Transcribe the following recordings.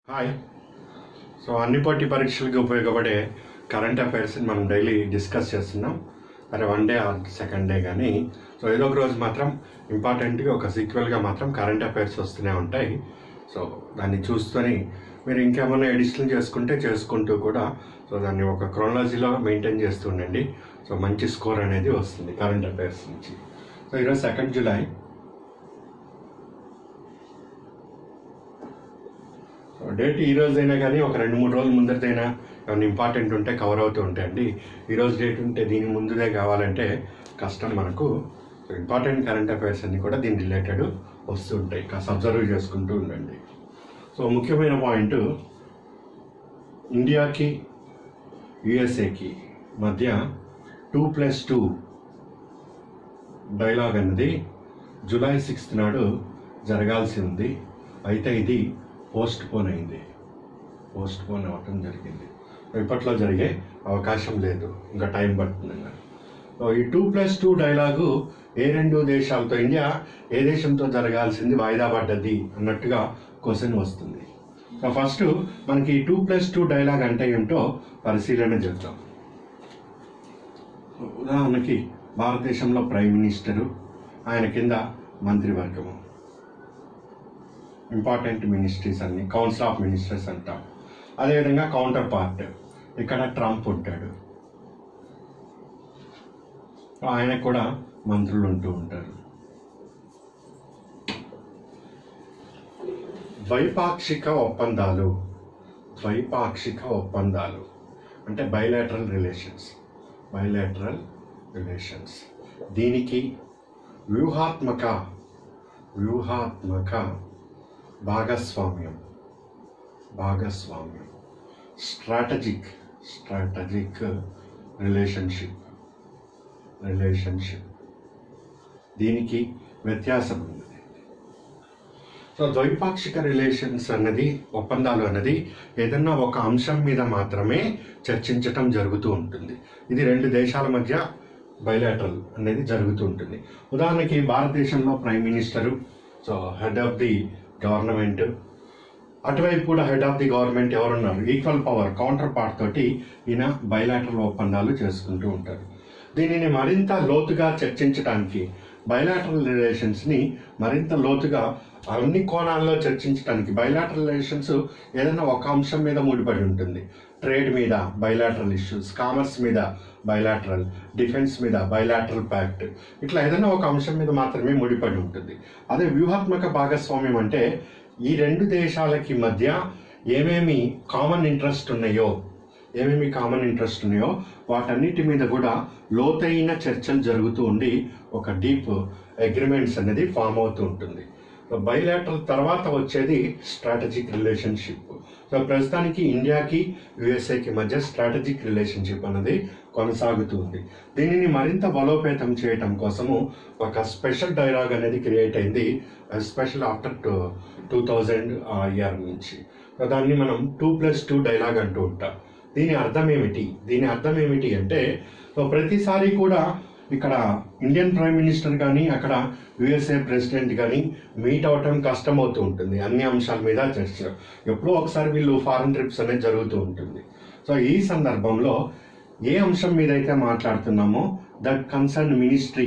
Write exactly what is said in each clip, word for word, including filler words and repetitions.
Hi. So అన్ని పోటీ పరీక్షలకు ఉపయోగపడే కరెంట్ అఫైర్స్ని మనం డైలీ డిస్కస్ చేస్తున్నాం. అరే one day or second day కానీ సో ఏదో ఒక రోజు మాత్రం ఇంపార్టెంట్గా ఒక సీక్వెల్గా మాత్రం కరెంట్ అఫైర్స్ వస్తూనే ఉంటాయి. సో దాన్ని చూసుకొని మీరు ఇంకేమైనా ఎడిషన్ చేసుకుంటే చేసుకుంటూ కూడా సో దాన్ని ఒక క్రోనాలజీలో మెయింటైన్ చేస్తూ ఉండండి. సో మంచి స్కోర్ అనేది వస్తుంది కరెంట్ అఫైర్స్ నుంచి. సో ఈరోజు సెకండ్ జూలై. డేట్ ఈ రోజైనా కానీ ఒక రెండు మూడు రోజుల ముందరిదైనా ఏమైనా ఇంపార్టెంట్ ఉంటే కవర్ అవుతూ ఉంటాయండి. ఈరోజు డేట్ ఉంటే దీని ముందుదే కావాలంటే కష్టం మనకు. సో ఇంపార్టెంట్ కరెంట్ అఫైర్స్ అన్నీ కూడా దీని రిలేటెడ్ వస్తూ ఉంటాయి, కాస్త అబ్జర్వ్ చేసుకుంటూ ఉండండి. సో ముఖ్యమైన పాయింట్, ఇండియాకి యుఎస్ఏకి మధ్య టూ ప్లస్ టూ డైలాగ్ అన్నది జూలై సిక్స్త్ నాడు జరగాల్సి ఉంది. అయితే ఇది పోస్ట్ పోన్ అయింది, పోస్ట్ పోన్ అవ్వటం జరిగింది. ఇప్పట్లో జరిగే అవకాశం లేదు, ఇంకా టైం పడుతుంది. సో ఈ టూ ప్లస్ టూ డైలాగు ఏ రెండు దేశాలతో, ఇండియా ఏ దేశంతో జరగాల్సింది వాయిదా పడ్డది అన్నట్టుగా క్వశ్చన్ వస్తుంది. సో ఫస్ట్ మనకి టూ ప్లస్ టూ డైలాగ్ అంటే ఏంటో పరిశీలన చేద్దాం. ఉదాహరణకి భారతదేశంలో ప్రైమ్ మినిస్టరు, ఆయన కింద మంత్రివర్గము, ఇంపార్టెంట్ మినిస్ట్రీస్ అన్ని కౌన్సిల్ ఆఫ్ మినిస్టర్స్ అంటాం. అదేవిధంగా కౌంటర్ పార్ట్ ఇక్కడ ట్రంప్ ఉంటాడు, ఆయన కూడా మంత్రులు ఉంటూ ఉంటారు. ద్వైపాక్షిక ఒప్పందాలు, ద్వైపాక్షిక ఒప్పందాలు అంటే బైలాటరల్ రిలేషన్స్, బైలాటరల్ రిలేషన్స్ దీనికి వ్యూహాత్మక వ్యూహాత్మక భాగస్వామ్యం, భాగస్వామ్యం స్ట్రాటజిక్ స్ట్రాటజిక్ రిలేషన్షిప్, రిలేషన్షిప్ దీనికి వ్యత్యాసం ఉంది. సో ద్వైపాక్షిక రిలేషన్స్ అన్నది, ఒప్పందాలు అన్నది ఏదన్నా ఒక అంశం మీద మాత్రమే చర్చించటం జరుగుతూ ఉంటుంది. ఇది రెండు దేశాల మధ్య బైలాటరల్ అనేది జరుగుతూ ఉంటుంది. ఉదాహరణకి భారతదేశంలో prime minister, so head of the government, అటువైపు కూడా హెడ్ ఆఫ్ ది గవర్నమెంట్ ఎవరున్నారు, ఈక్వల్ పవర్ కౌంటర్ పార్ట్ తోటి ఈయన బైలాటరల్ ఒప్పందాలు చేసుకుంటూ ఉంటారు. దీనిని మరింత లోతుగా చర్చించడానికి, బైలాటరల్ రిలేషన్స్ని మరింత లోతుగా అన్ని కోణాల్లో చర్చించడానికి, బైలాటరల్ రిలేషన్స్ ఏదైనా ఒక అంశం మీద ముడిపడి ఉంటుంది. ట్రేడ్ మీద బైలాటరల్ ఇష్యూస్, కామర్స్ మీద బైలాటరల్, డిఫెన్స్ మీద బైలాటరల్ ప్యాక్ట్, ఇట్లా ఏదైనా ఒక అంశం మీద మాత్రమే ముడిపడి ఉంటుంది. అదే వ్యూహాత్మక భాగస్వామ్యం అంటే ఈ రెండు దేశాలకి మధ్య ఏమేమి కామన్ ఇంట్రెస్ట్ ఉన్నాయో ఏమేమి కామన్ ఇంట్రెస్ట్ ఉన్నాయో వాటన్నిటి మీద కూడా లోతైన చర్చలు జరుగుతూ ఉండి ఒక డీప్ అగ్రిమెంట్స్ అనేది ఫామ్ అవుతూ ఉంటుంది. బైలాటరల్ తర్వాత వచ్చేది స్ట్రాటజిక్ రిలేషన్షిప్. సో ప్రస్తుతానికి ఇండియాకి యుఎస్ఏకి మధ్య స్ట్రాటజిక్ రిలేషన్షిప్ అనేది కొనసాగుతుంది. దీనిని మరింత బలోపేతం చేయటం కోసము ఒక స్పెషల్ డైలాగ్ అనేది క్రియేట్ అయింది, special after two two thousand year నుంచి. సో దాన్ని మనం టూ ప్లస్ టూ డైలాగ్ అంటూ ఉంటాం. దీని అర్థం ఏమిటి దీని అర్థం ఏమిటి అంటే, సో ప్రతిసారి కూడా ఇక్కడ ఇండియన్ ప్రైమ్ మినిస్టర్ కానీ అక్కడ యుఎస్ఏ ప్రెసిడెంట్ కానీ మీట్ అవటం కష్టం అవుతూ ఉంటుంది. అన్ని అంశాల మీద చర్చ, ఎప్పుడో ఒకసారి వీళ్ళు ఫారెన్ ట్రిప్స్ అనేది జరుగుతూ ఉంటుంది. సో ఈ సందర్భంలో ఏ అంశం మీద అయితే మాట్లాడుతున్నామో దట్ కన్సర్న్ మినిస్ట్రీ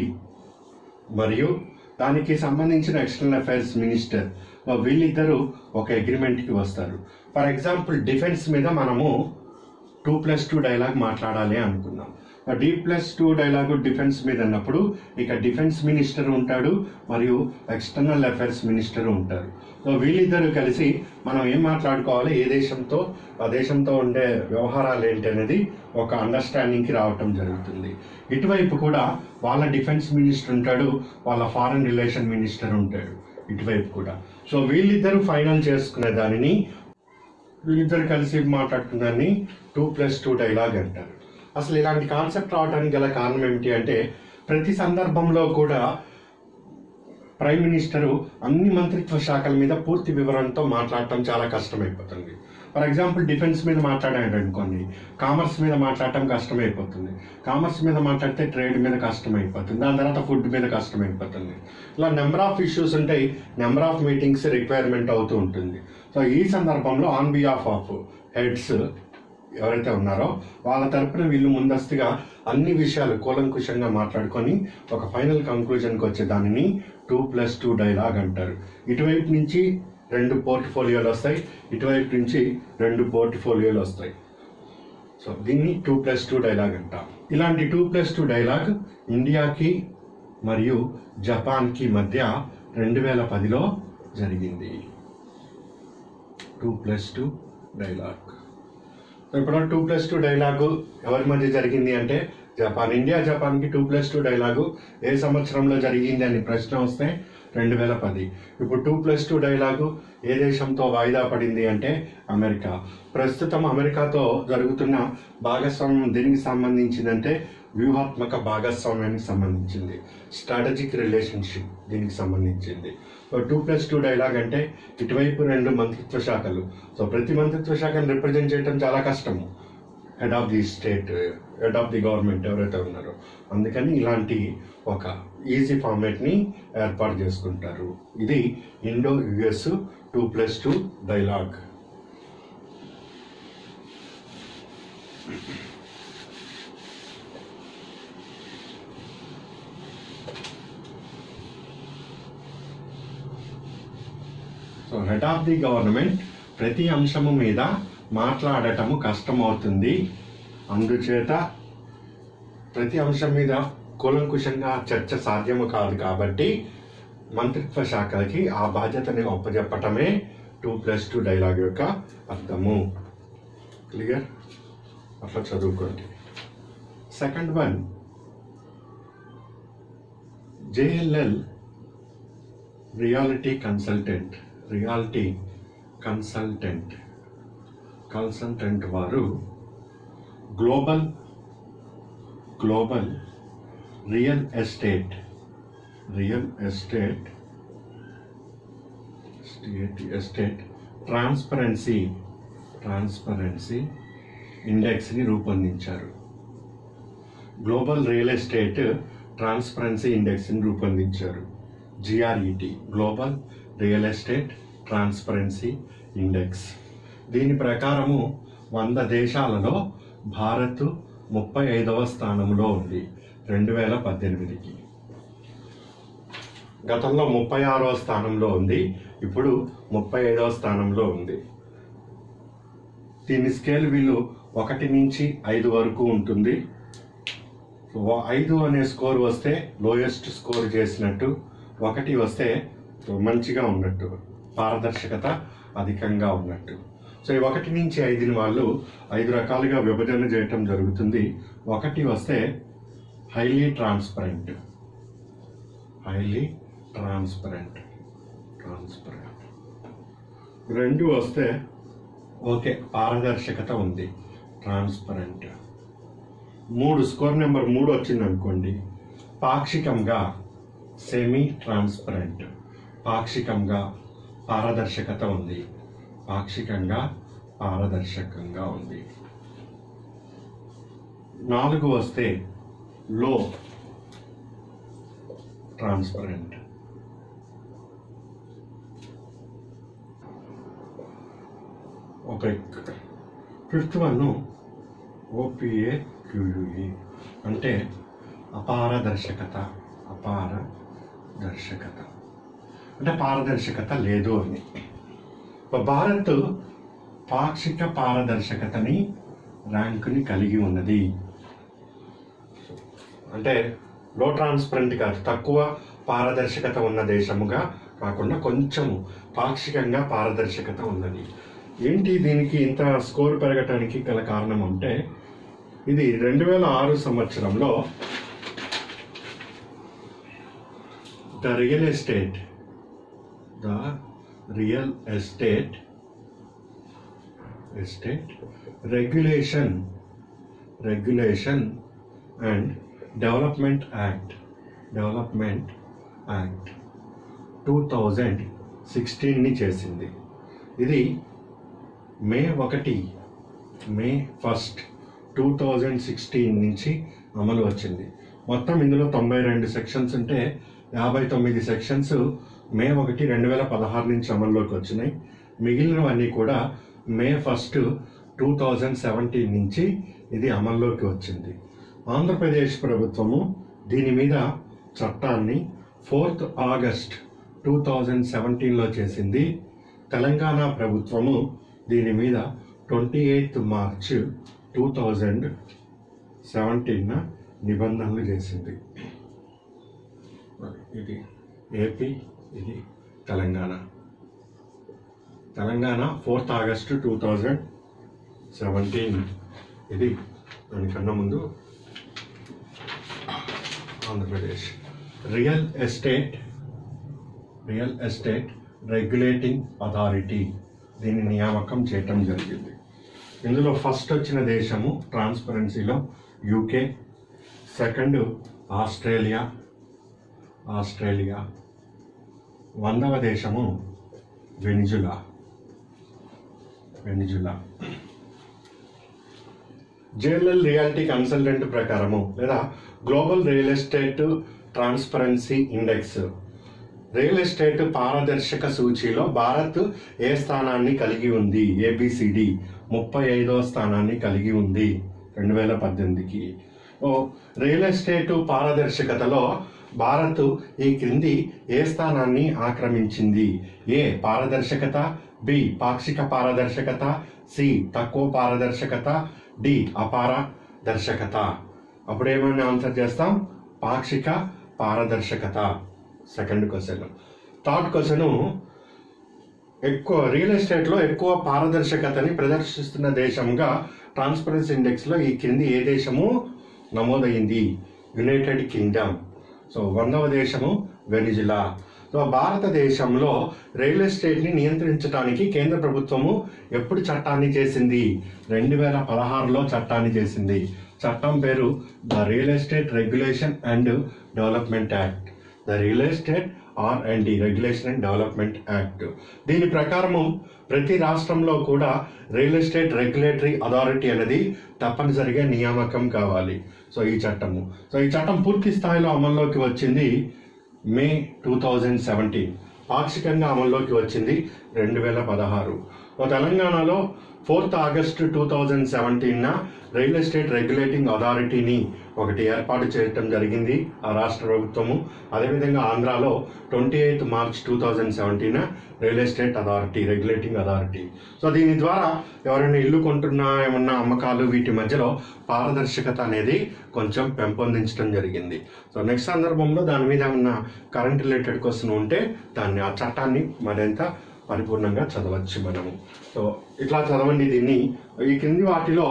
మరియు దానికి సంబంధించిన ఎక్స్టర్నల్ అఫైర్స్ మినిస్టర్, వీళ్ళిద్దరూ ఒక అగ్రిమెంట్కి వస్తారు. ఫర్ ఎగ్జాంపుల్ డిఫెన్స్ మీద మనము టూ ప్లస్ టూ డైలాగ్ మాట్లాడాలి అనుకున్నాం. D plus two dialogue defence మీద అన్నప్పుడు ఇక డిఫెన్స్ మినిస్టర్ ఉంటాడు మరియు ఎక్స్టర్నల్ అఫైర్స్ మినిస్టర్ ఉంటారు. సో వీళ్ళిద్దరూ కలిసి మనం ఏం మాట్లాడుకోవాలి, ఏ దేశంతో ఆ దేశంతో ఉండే వ్యవహారాలు ఏంటి అనేది ఒక అండర్స్టాండింగ్కి రావటం జరుగుతుంది. ఇటువైపు కూడా వాళ్ళ డిఫెన్స్ మినిస్టర్ ఉంటాడు, వాళ్ళ ఫారెన్ రిలేషన్ మినిస్టర్ ఉంటాడు ఇటువైపు కూడా. సో వీళ్ళిద్దరూ ఫైనల్ చేసుకునే దానిని, వీళ్ళిద్దరు కలిసి మాట్లాడుకున్న దాన్ని టూ ప్లస్ టూ డైలాగ్ అంటారు. అసలు ఇలాంటి కాన్సెప్ట్ రావడానికి గల కారణం ఏమిటి అంటే, ప్రతి సందర్భంలో కూడా ప్రైమ్ మినిస్టరు అన్ని మంత్రిత్వ శాఖల మీద పూర్తి వివరణతో మాట్లాడటం చాలా కష్టమైపోతుంది. ఫర్ ఎగ్జాంపుల్ డిఫెన్స్ మీద మాట్లాడాడు అనుకోండి, కామర్స్ మీద మాట్లాడటం కష్టమైపోతుంది. కామర్స్ మీద మాట్లాడితే ట్రేడ్ మీద కష్టమైపోతుంది, దాని తర్వాత ఫుడ్ మీద కష్టమైపోతుంది. ఇలా నెంబర్ ఆఫ్ ఇష్యూస్ ఉంటాయి, నెంబర్ ఆఫ్ మీటింగ్స్ రిక్వైర్మెంట్ అవుతూ ఉంటుంది. సో ఈ సందర్భంలో ఆన్ బిహాఫ్ ఆఫ్ హెడ్స్ ఎవరైతే ఉన్నారో వాళ్ళ తరపున వీళ్ళు ముందస్తుగా అన్ని విషయాలు కూలంకుషంగా మాట్లాడుకొని ఒక ఫైనల్ కంక్లూజన్కి వచ్చే దానిని టూ ప్లస్ టూ డైలాగ్ అంటారు. ఇటువైపు నుంచి రెండు పోర్ట్ఫోలియోలు వస్తాయి, ఇటువైపు నుంచి రెండు పోర్ట్ఫోలియోలు వస్తాయి. సో దీన్ని టూ ప్లస్ టూ డైలాగ్ అంటాం. ఇలాంటి టూ ప్లస్ టూ డైలాగ్ ఇండియాకి మరియు జపాన్కి మధ్య రెండు వేల పదిలో జరిగింది. Two plus two dialogue. ఇప్పుడు టూ ప్లస్ టూ డైలాగు ఎవరి మధ్య జరిగింది అంటే జపాన్. ఇండియా జపాన్కి టూ ప్లస్ టూ డైలాగు ఏ సంవత్సరంలో జరిగింది అని ప్రశ్న వస్తే రెండు వేల పది. ఇప్పుడు టూ ప్లస్ టూ డైలాగు ఏ దేశంతో వాయిదా పడింది అంటే అమెరికా. ప్రస్తుతం అమెరికాతో జరుగుతున్న భాగస్వామ్యం దేనికి సంబంధించిందంటే వ్యూహాత్మక భాగస్వామ్యానికి సంబంధించింది, స్ట్రాటజిక్ రిలేషన్షిప్ దీనికి సంబంధించింది. So two plus two dialogue అంటే ఇటువైపు రెండు మంత్రిత్వ శాఖలు. సో ప్రతి మంత్రిత్వ శాఖను రిప్రజెంట్ చేయడం చాలా కష్టము, head of the state, head of the government ఎవరైతే ఉన్నారో. అందుకని ఇలాంటి ఒక ఈజీ ఫార్మేట్ని ఏర్పాటు చేసుకుంటారు. ఇది Indo US two plus two dialogue. So head of the government ప్రతి అంశము మీద మాట్లాడటము కష్టమవుతుంది, అందుచేత ప్రతి అంశం మీద కూలంకుషంగా చర్చ సాధ్యము కాదు కాబట్టి మంత్రిత్వ శాఖలకి ఆ బాధ్యతని ఒప్పజెప్పటమే టూ ప్లస్ టూ డైలాగ్ యొక్క అర్థము. క్లియర్? అట్లా చదువుకోండి. Second one, JLL reality consultant reality consultant consultant వారు global global real estate real estate state estate transparency transparency ఇండెక్స్ని రూపొందించారు. గ్లోబల్ రియల్ ఎస్టేట్ ట్రాన్స్పరెన్సీ ఇండెక్స్ని రూపొందించారు. GRET, global real estate transparency index. దీని ప్రకారము వంద దేశాలలో భారత్ ముప్పై ఐదవ స్థానంలో ఉంది రెండు వేల పద్దెనిమిదికి. గతంలో ముప్పై ఆరవ స్థానంలో ఉంది, ఇప్పుడు ముప్పై ఐదవ స్థానంలో ఉంది. దీని స్కేల్ వీళ్ళు ఒకటి నుంచి ఐదు వరకు ఉంటుంది. ఐదు అనే స్కోర్ వస్తే లోయెస్ట్ స్కోర్ చేసినట్టు, ఒకటి వస్తే మంచిగా ఉన్నట్టు, పారదర్శకత అధికంగా ఉన్నట్టు. సో ఈ ఒకటి నుంచి ఐదుని వాళ్ళు ఐదు రకాలుగా విభజన చేయటం జరుగుతుంది. ఒకటి వస్తే highly transparent highly transparent transparent రెండు వస్తే ఓకే పారదర్శకత ఉంది, ట్రాన్స్పరెంట్. మూడు, స్కోర్ నెంబర్ మూడు వచ్చింది అనుకోండి, పాక్షికంగా సెమీ ట్రాన్స్పరెంట్, పాక్షికంగా పారదర్శకత ఉంది, పాక్షికంగా పారదర్శకంగా ఉంది. నాలుగు వస్తే low transparent. Okay, fifth one OPA QUE అంటే అపారదర్శకత అపారదర్శకత అంటే పారదర్శకత లేదు అని. భారత్ పాక్షిక పారదర్శకతని ర్యాంకుని కలిగి ఉన్నది. అంటే లో ట్రాన్స్పరెంట్ కాదు, తక్కువ పారదర్శకత ఉన్న దేశముగా కాకుండా కొంచెము పాక్షికంగా పారదర్శకత ఉన్నది. ఏంటి దీనికి ఇంత స్కోర్ పెరగటానికి గల కారణం అంటే, ఇది రెండు వేల ఆరు సంవత్సరంలో the real estate the real estate estate regulation regulation and development act development act two thousand సిక్స్టీన్ని చేసింది. ఇది మే ఒకటి May first two thousand sixteen నుంచి అమలు వచ్చింది. మొత్తం ఇందులో తొంభై రెండు సెక్షన్స్ ఉంటే యాభై తొమ్మిది సెక్షన్స్ మే ఒకటి రెండు వేల పదహారు నుంచి అమల్లోకి వచ్చినాయి. మిగిలినవన్నీ కూడా May first two thousand seventeen నుంచి ఇది అమల్లోకి వచ్చింది. ఆంధ్రప్రదేశ్ ప్రభుత్వము దీని మీద చట్టాన్ని ఫోర్త్ ఆగస్ట్ టూ థౌజండ్ సెవెంటీన్లో చేసింది. తెలంగాణ ప్రభుత్వము దీని మీద twenty eighth March two thousand seventeen నిబంధనలు చేసింది. ఇది ఏపీ, ఇది Telangana. Telangana fourth August two thousand seventeen, ఇది దానికన్నా ముందు Andhra Pradesh real estate real estate regulating authority దీన్ని నియామకం చేయటం జరిగింది. ఇందులో ఫస్ట్ వచ్చిన దేశము ట్రాన్స్పరెన్సీలో యూకే, సెకండ్ ఆస్ట్రేలియా ఆస్ట్రేలియా వందవ దేశము Venezuela Venezuela JLL reality consultant ప్రకారము లేదా global real estate transparency index real estate పారదర్శక సూచీలో భారత్ ఏ స్థానాన్ని కలిగి ఉంది? ఏబిసిడి ముప్పై ఐదవ స్థానాన్ని కలిగి ఉంది రెండు వేల పద్దెనిమిదికి. ఓ రియల్ ఎస్టేట్ పారదర్శకతలో భారత్ ఈ క్రింది ఏ స్థానాన్ని ఆక్రమించింది? ఏ పారదర్శకత, బి పాక్షిక పారదర్శకత, సి తక్కువ పారదర్శకత, డి అపారదర్శకత. అప్పుడు ఏమైనా ఆన్సర్ చేస్తాం? పాక్షిక పారదర్శకత. Second question. థర్డ్ క్వశ్చన్, ఎక్కువ రియల్ ఎస్టేట్లో ఎక్కువ పారదర్శకతని ప్రదర్శిస్తున్న దేశంగా ట్రాన్స్పరెన్సీ ఇండెక్స్లో ఈ కింది ఏ దేశము నమోదైంది? United Kingdom. సో వందవ దేశము వెనిజులా. సో భారతదేశంలో రియల్ ఎస్టేట్ని నియంత్రించడానికి కేంద్ర ప్రభుత్వము ఎప్పుడు చట్టాన్ని చేసింది? రెండు వేల పదహారులో చట్టాన్ని చేసింది. చట్టం పేరు the real estate regulation and development act. The real estate R and D regulation and development act. దీని ప్రకారము ప్రతి రాష్ట్రంలో కూడా రియల్ ఎస్టేట్ రెగ్యులేటరీ అథారిటీ అనేది తప్పనిసరిగా నియామకం కావాలి. సో ఈ చట్టము సో ఈ చట్టం పూర్తి స్థాయిలో అమల్లోకి వచ్చింది మే టూ థౌజండ్ సెవెంటీన్. పాక్షికంగా అమల్లోకి వచ్చింది రెండు వేల పదహారు. తెలంగాణలో ఫోర్త్ ఆగస్టు టూ థౌజండ్ సెవెంటీన్న రియల్ ఎస్టేట్ రెగ్యులేటింగ్ అథారిటీని ఒకటి ఏర్పాటు చేయటం జరిగింది ఆ రాష్ట్ర ప్రభుత్వము. అదేవిధంగా ఆంధ్రాలో twenty eighth March two thousand seventeen real estate authority regulating authority. So దీని ద్వారా ఎవరైనా ఇల్లు కొంటున్నా ఏమన్నా అమ్మకాలు వీటి మధ్యలో పారదర్శకత అనేది కొంచెం పెంపొందించడం జరిగింది. సో నెక్స్ట్ సందర్భంలో దాని మీద ఉన్న కరెంట్ రిలేటెడ్ క్వశ్చన్ ఉంటే దాన్ని ఆ చట్టాన్ని మరింత పరిపూర్ణంగా చదవచ్చు మనము. సో ఇట్లా చదవండి దీన్ని. ఈ కింది వాటిలో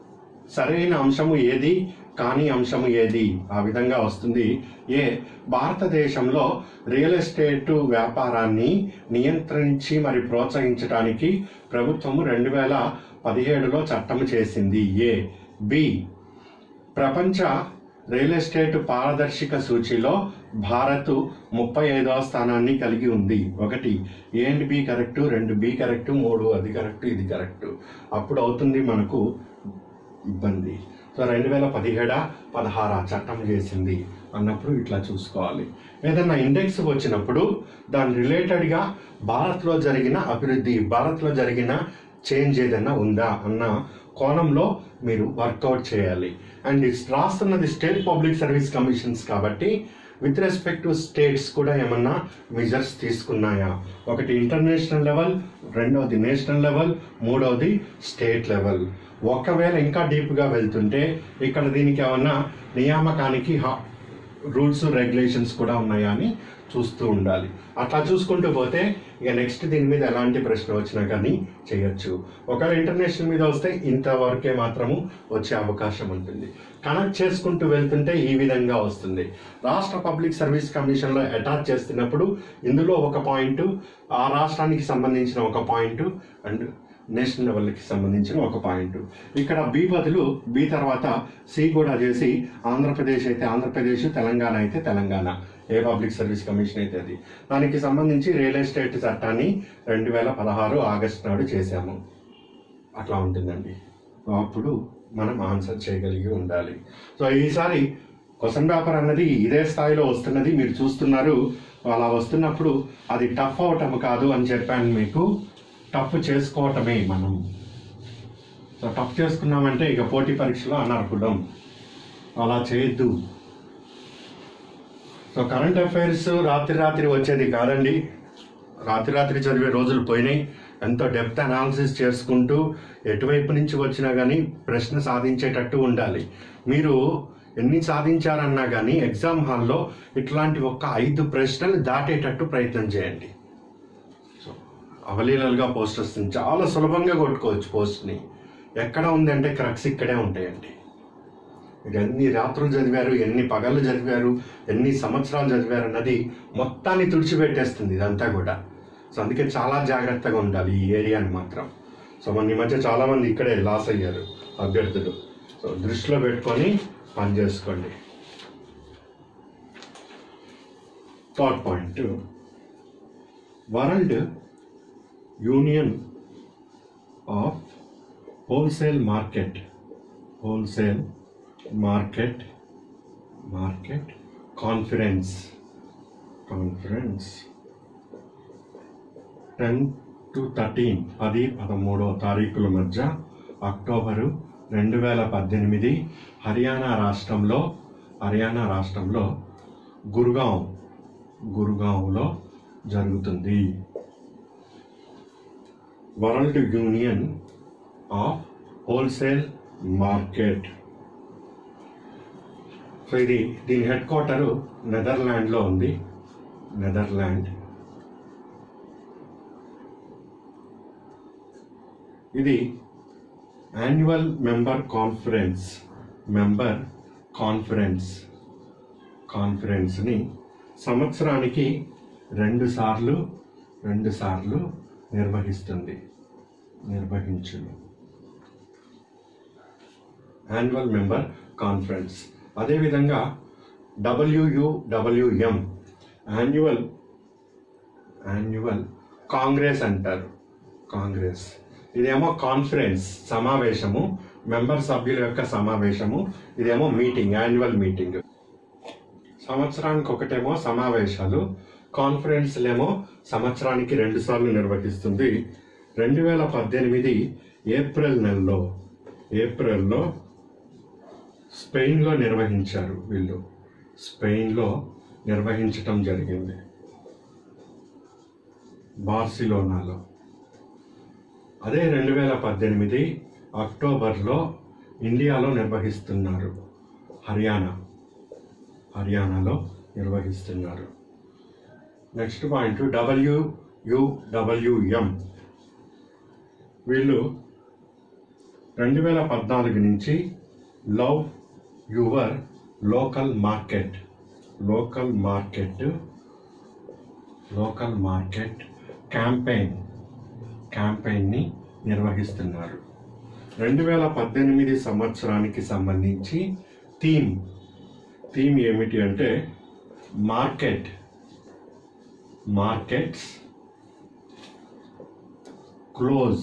సరైన అంశము ఏది, కాని అంశము ఏది? ఆ విధంగా వస్తుంది. ఏ భారతదేశంలో రియల్ ఎస్టేట్ వ్యాపారాన్ని నియంత్రించి మరి ప్రోత్సహించడానికి ప్రభుత్వము రెండు వేల పదిహేడులో చట్టం చేసింది. ఏ. బి ప్రపంచ రియల్ ఎస్టేట్ పారదర్శక సూచీలో భారత్ ముప్పై ఐదవ స్థానాన్ని కలిగి ఉంది. ఒకటి ఏ అండ్ బి కరెక్టు, రెండు బి కరెక్టు, మూడు అది కరెక్టు, ఇది కరెక్టు. అప్పుడు అవుతుంది మనకు ఇబ్బంది. సో రెండు వేల పదిహేడ పదహార చట్టం చేసింది అన్నప్పుడు ఇట్లా చూసుకోవాలి. ఏదన్నా ఇండెక్స్ వచ్చినప్పుడు దాని రిలేటెడ్గా భారత్లో జరిగిన అభివృద్ధి, భారత్లో జరిగిన చేంజ్ ఏదైనా ఉందా అన్న కోణంలో మీరు వర్కౌట్ చేయాలి. అండ్ రాస్తున్నది స్టేట్ పబ్లిక్ సర్వీస్ కమిషన్స్ కాబట్టి విత్ రెస్పెక్ట్ టు స్టేట్స్ కూడా ఏమన్నా మెజర్స్ తీసుకున్నాయా? ఒకటి ఇంటర్నేషనల్ లెవెల్, రెండవది నేషనల్ లెవెల్, మూడవది స్టేట్ లెవెల్. ఒకవేళ ఇంకా డీప్గా వెళ్తుంటే ఇక్కడ దీనికి ఏమన్నా నియామకానికి రూల్స్ రెగ్యులేషన్స్ కూడా ఉన్నాయా అని చూస్తూ ఉండాలి. అట్లా చూసుకుంటూ పోతే ఇక నెక్స్ట్ దీని మీద ఎలాంటి ప్రశ్న వచ్చినా కానీ చేయొచ్చు. ఒకవేళ ఇంటర్నేషనల్ మీద వస్తే ఇంతవరకే మాత్రము వచ్చే అవకాశం ఉంటుంది. కనెక్ట్ చేసుకుంటూ వెళ్తుంటే ఈ విధంగా వస్తుంది. రాష్ట్ర పబ్లిక్ సర్వీస్ కమిషన్లో అటాచ్ చేస్తున్నప్పుడు ఇందులో ఒక పాయింట్, ఆ రాష్ట్రానికి సంబంధించిన ఒక పాయింట్ అండ్ నేషనల్ లెవెల్కి సంబంధించిన ఒక పాయింట్. ఇక్కడ బి బదులు బి తర్వాత సి కూడా చేసి ఆంధ్రప్రదేశ్ అయితే ఆంధ్రప్రదేశ్, తెలంగాణ అయితే తెలంగాణ, ఏ పబ్లిక్ సర్వీస్ కమిషన్ అయితే అది. దానికి సంబంధించి రియల్ ఎస్టేట్ చట్టాన్ని రెండు వేల పదహారు ఆగస్టు నాడు చేశాము. అట్లా ఉంటుందండి. అప్పుడు మనం ఆన్సర్ చేయగలిగి ఉండాలి. సో ఈసారి క్వశ్చన్ పేపర్ అన్నది ఇదే స్థాయిలో వస్తున్నది మీరు చూస్తున్నారు. అలా వస్తున్నప్పుడు అది టఫ్ అవటం కాదు అని చెప్పాను మీకు. టఫ్ చేసుకోవటమే మనం. సో టఫ్ చేసుకున్నామంటే ఇక పోటీ పరీక్షలో అనర్హులం, అలా చేయొద్దు. సో కరెంట్ అఫైర్స్ రాత్రి రాత్రి వచ్చేది కాదండి, రాత్రి రాత్రి చదివే రోజులు పోయినాయి. ఎంతో డెప్త్ అనాలిసిస్ చేసుకుంటూ ఎటువైపు నుంచి వచ్చినా కానీ ప్రశ్న సాధించేటట్టు ఉండాలి. మీరు ఎన్ని సాధించారన్నా కానీ ఎగ్జామ్ హాల్లో ఇట్లాంటి ఒక ఐదు ప్రశ్నలు దాటేటట్టు ప్రయత్నం చేయండి. సో అవలీలలుగా పోస్ట్ వస్తుంది, చాలా సులభంగా కొట్టుకోవచ్చు పోస్ట్ని. ఎక్కడ ఉందంటే క్రక్స్ ఇక్కడే ఉంటాయండి. మీరు ఎన్ని రాత్రులు చదివారు, ఎన్ని పగళ్ళు చదివారు, ఎన్ని సంవత్సరాలు చదివారు అన్నది మొత్తాన్ని తుడిచిపెట్టేస్తుంది ఇదంతా కూడా. సో అందుకే చాలా జాగ్రత్తగా ఉండాలి ఈ ఏరియాని మాత్రం. సో మన ఈ మధ్య చాలామంది ఇక్కడే లాస్ అయ్యారు అభ్యర్థులు. సో దృష్టిలో పెట్టుకొని పని చేసుకోండి. Third point, world union of wholesale market wholesale market market conference conference ten to thirteen పది పదమూడో తారీఖుల మధ్య అక్టోబరు రెండు వేల పద్దెనిమిది హర్యానా రాష్ట్రంలో హర్యానా రాష్ట్రంలో గుర్గావ్ గుర్గావ్లో జరుగుతుంది. World union of wholesale market. So ఇది దీని హెడ్ క్వార్టరు నెదర్లాండ్లో ఉంది. నెదర్లాండ్. ఇది annual member conference member conference కాన్ఫరెన్స్ని సంవత్సరానికి రెండు సార్లు రెండు సార్లు నిర్వహిస్తుంది నిర్వహించును యాన్యువల్ మెంబర్ కాన్ఫరెన్స్. అదేవిధంగా డబ్ల్యూయుడబ్ల్యూఎం యాన్యువల్ యాన్యువల్ కాంగ్రెస్ అంటారు. కాంగ్రెస్ ఇదేమో కాన్ఫరెన్స్ సమావేశము, మెంబర్ సభ్యుల యొక్క సమావేశము. ఇదేమో మీటింగ్, యాన్యువల్ మీటింగ్. సంవత్సరానికి ఒకటేమో సమావేశాలు, కాన్ఫరెన్స్లేమో సంవత్సరానికి రెండు సార్లు నిర్వహిస్తుంది. రెండు వేల పద్దెనిమిది ఏప్రిల్ నెలలో ఏప్రిల్లో స్పెయిన్లో నిర్వహించారు. వీళ్ళు స్పెయిన్లో నిర్వహించటం జరిగింది, బార్సిలోనాలో. అదే రెండు వేల పద్దెనిమిది అక్టోబర్లో ఇండియాలో నిర్వహిస్తున్నారు. హర్యానా హర్యానాలో నిర్వహిస్తున్నారు. Next point WUWM. వీళ్ళు రెండు వేల పద్నాలుగు నుంచి love your local market local market local market campaign క్యాంపెయిన్ని నిర్వహిస్తున్నారు. రెండు వేల పద్దెనిమిది సంవత్సరానికి సంబంధించి థీమ్ థీమ్ ఏమిటి అంటే market markets close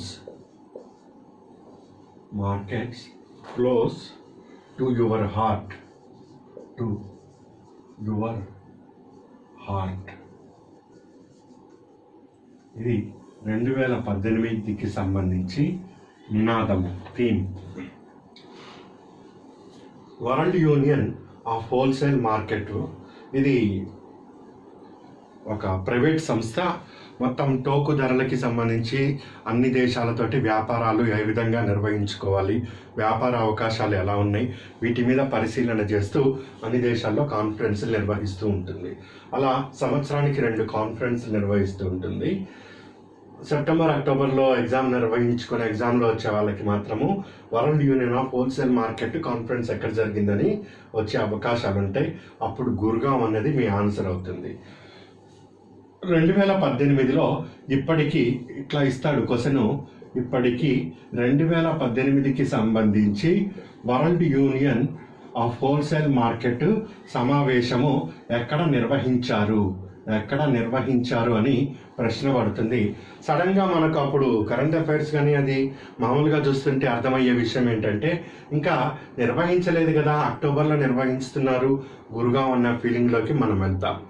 markets close to your heart to your heart. ఇది రెండు వేల పద్దెనిమిదికి సంబంధించి నినాదము, theme. World union of wholesale market ఇది ఒక ప్రైవేట్ సంస్థ. మొత్తం టోకు ధరలకి సంబంధించి అన్ని దేశాలతోటి వ్యాపారాలు ఏ విధంగా నిర్వహించుకోవాలి, వ్యాపార అవకాశాలు ఎలా ఉన్నాయి, వీటి మీద పరిశీలన చేస్తూ అన్ని దేశాల్లో కాన్ఫరెన్స్లు నిర్వహిస్తూ ఉంటుంది. అలా సంవత్సరానికి రెండు కాన్ఫరెన్స్లు నిర్వహిస్తూ ఉంటుంది. సెప్టెంబర్ అక్టోబర్లో ఎగ్జామ్ నిర్వహించుకునే ఎగ్జామ్లో వచ్చే వాళ్ళకి మాత్రము world union of wholesale market conference ఎక్కడ జరిగిందని వచ్చే అవకాశాలు ఉంటాయి. అప్పుడు గుర్గావ్ అనేది మీ ఆన్సర్ అవుతుంది. రెండు వేల పద్దెనిమిదిలో ఇప్పటికీ ఇట్లా ఇస్తాడు క్వశ్చన్. ఇప్పటికీ రెండు వేల పద్దెనిమిదికి సంబంధించి world union of wholesale market సమావేశము ఎక్కడ నిర్వహించారు ఎక్కడ నిర్వహించారు అని ప్రశ్న పడుతుంది. సడన్గా మనకు అప్పుడు కరెంట్ అఫైర్స్ కానీ అది మామూలుగా చూస్తుంటే అర్థమయ్యే విషయం ఏంటంటే ఇంకా నిర్వహించలేదు కదా, అక్టోబర్లో నిర్వహిస్తున్నారు గురుగావ్ అన్న ఫీలింగ్లోకి మనం వెళ్తాం.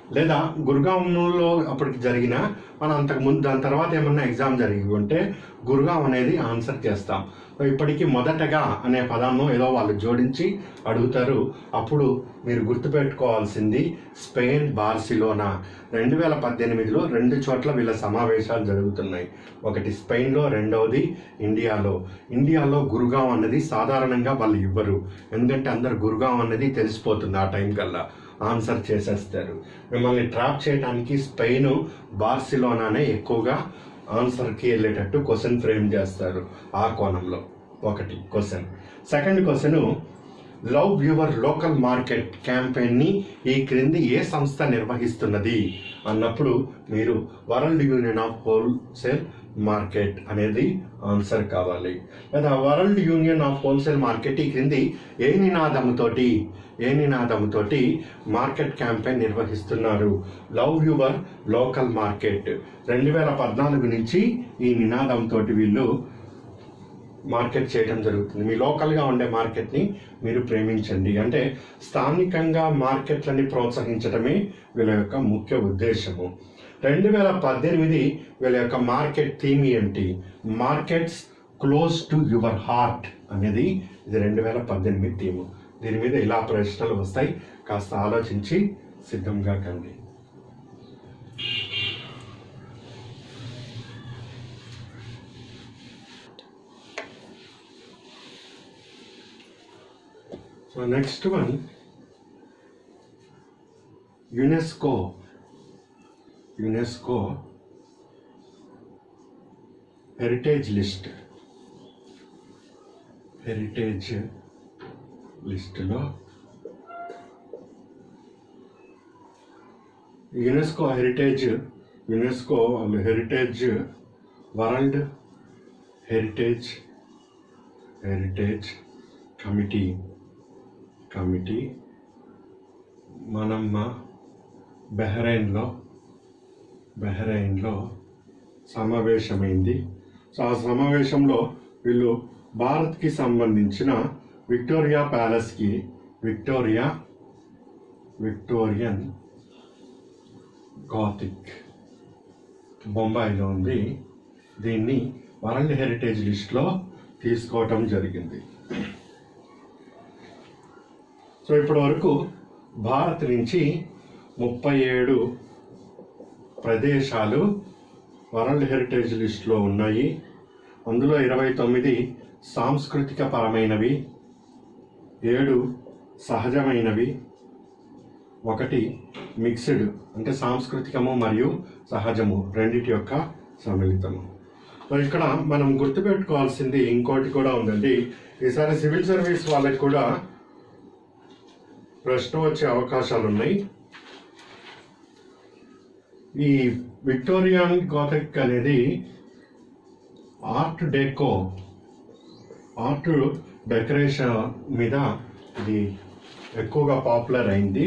లేదా గుర్గాంలో అప్పటికి జరిగిన మనం అంతకు ముందు దాని తర్వాత ఏమన్నా ఎగ్జామ్ జరిగి ఉంటే గుర్గాం అనేది ఆన్సర్ చేస్తాం. ఇప్పటికీ మొదటగా అనే పదాన్ని ఏదో వాళ్ళు జోడించి అడుగుతారు. అప్పుడు మీరు గుర్తుపెట్టుకోవాల్సింది స్పెయిన్ బార్సిలోనా. రెండు వేల పద్దెనిమిదిలో రెండు చోట్ల వీళ్ళ సమావేశాలు జరుగుతున్నాయి. ఒకటి స్పెయిన్లో, రెండవది ఇండియాలో. ఇండియాలో గుర్గాం అన్నది సాధారణంగా వాళ్ళు ఇవ్వరు, ఎందుకంటే అందరు గుర్గాం అన్నది తెలిసిపోతుంది ఆ టైం కల్లా, ఆన్సర్ చేసేస్తారు. మిమ్మల్ని ట్రాప్ చేయడానికి స్పెయిన్ బార్సిలోనానే ఎక్కువగా ఆన్సర్కి వెళ్ళేటట్టు క్వశ్చన్ ఫ్రేమ్ చేస్తారు ఆ కోణంలో. ఒకటి question. Second question, love your local market క్యాంపెయిన్ని ఈ క్రింది ఏ సంస్థ నిర్వహిస్తున్నది అన్నప్పుడు మీరు world union of wholesale market అనేది ఆన్సర్ కావాలి. లేదా world union of wholesale market ఈ క్రింది ఏ నినాదంతోటి ఏ నినాదంతోటి మార్కెట్ క్యాంపెయిన్ నిర్వహిస్తున్నారు? Love your local market. రెండు వేల పద్నాలుగు నుంచి ఈ నినాదంతో వీళ్ళు మార్కెట్ చేయడం జరుగుతుంది. మీ లోకల్గా ఉండే మార్కెట్ని మీరు ప్రేమించండి, అంటే స్థానికంగా మార్కెట్లని ప్రోత్సహించడమే వీళ్ళ యొక్క ముఖ్య ఉద్దేశము. రెండు వేల పద్దెనిమిది వీళ్ళ యొక్క మార్కెట్ థీమ్ ఏంటి? Markets close to your heart అనేది ఇది రెండు వేల పద్దెనిమిది థీము. దీని మీద ఇలా ప్రశ్నలు వస్తాయి, కాస్త ఆలోచించి సిద్ధంగా కండి. So next one, UNESCO. UNESCO heritage list. Heritage list లో UNESCO heritage UNESCO heritage world heritage heritage committee committee Manama బహ్రెయిన్లో బహ్రెయిన్లో సమావేశమైంది. సో ఆ సమావేశంలో వీళ్ళు భారత్కి సంబంధించిన విక్టోరియా ప్యాలెస్కి విక్టోరియా విక్టోరియన్ గాథిక్ బొంబాయిలో ఉంది, దీన్ని వరల్డ్ హెరిటేజ్ లిస్ట్లో తీసుకోవటం జరిగింది. సో ఇప్పటి వరకు భారత్ నుంచి ముప్పై ఏడు ప్రదేశాలు వరల్డ్ హెరిటేజ్ లిస్ట్లో ఉన్నాయి. అందులో ఇరవై తొమ్మిది సాంస్కృతిక పరమైనవి, ఏడు సహజమైనవి, ఒకటి మిక్స్డ్ అంటే సాంస్కృతికము మరియు సహజము రెండిటి యొక్క సమ్మిళితము. ఇక్కడ మనం గుర్తుపెట్టుకోవాల్సింది ఇంకోటి కూడా ఉందండి. ఈసారి సివిల్ సర్వీస్ వాళ్ళకి కూడా ప్రశ్న వచ్చే అవకాశాలు ఉన్నాయి. ఈ విక్టోరియన్ గాథిక్ అనేది ఆర్ట్ డెకో ఆర్ట్ డెకరేషన్ మీద ఇది ఎక్కువగా పాపులర్ అయింది.